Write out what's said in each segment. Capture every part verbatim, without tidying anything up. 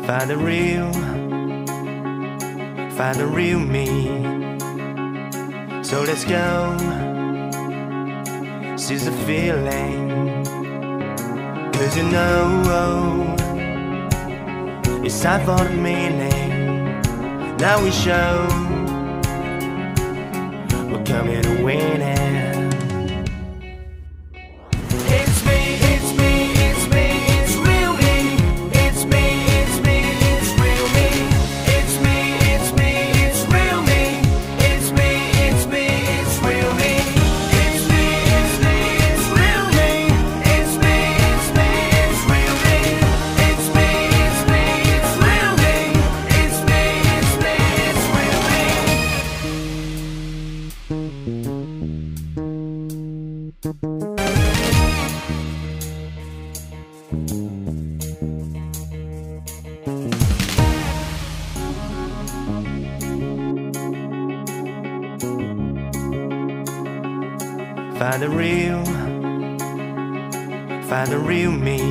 Find the real, find the real me. So let's go, seize the feeling. Cause you know, it's time for the meaning. Now we show, we're coming to win it. Find the real, find the real me.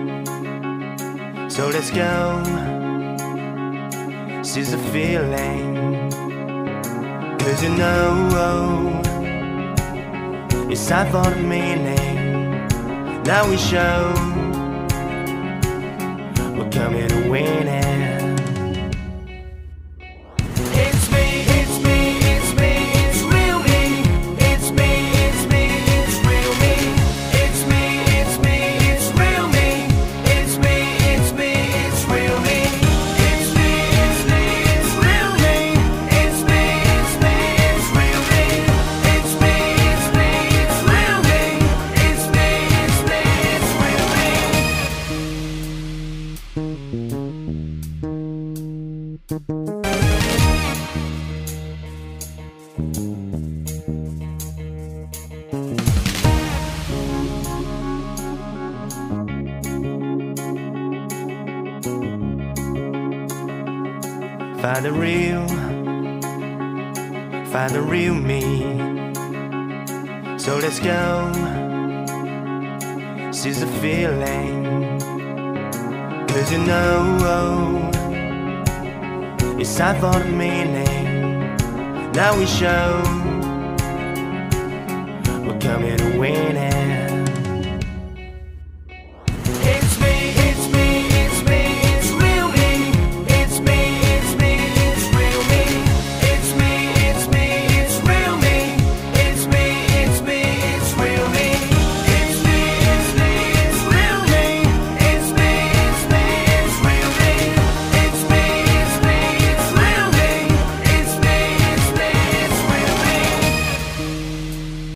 So let's go, seize the feeling. Cause you know, it's time for the meaning. Now we show, we're coming to win it. Find the real, find the real me. So let's go, seize the feeling. Cause you know, it's time for the meaning. Now we show, we're coming to win it.